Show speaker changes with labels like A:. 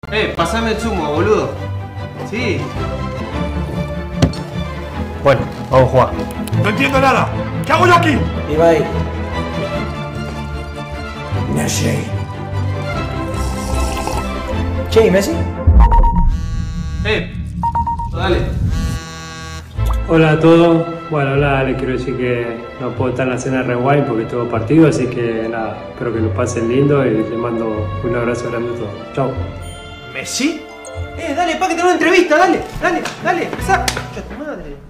A: Pasame el zumo, boludo. Sí.
B: Bueno, vamos a jugar.
C: No entiendo nada. ¿Qué hago yo aquí?
D: Ibai.
C: Messi.
D: Che, ¿y Messi?
A: Dale.
E: Hola a todos. Bueno, nada, les quiero decir que no puedo estar en la cena de Rewind porque tengo partido, así que nada, espero que lo pasen lindo y les mando un abrazo grande a todos. Chao.
C: ¿Messi?
A: Dale, pa, que tengo una entrevista, dale, empezá. Concha tu madre.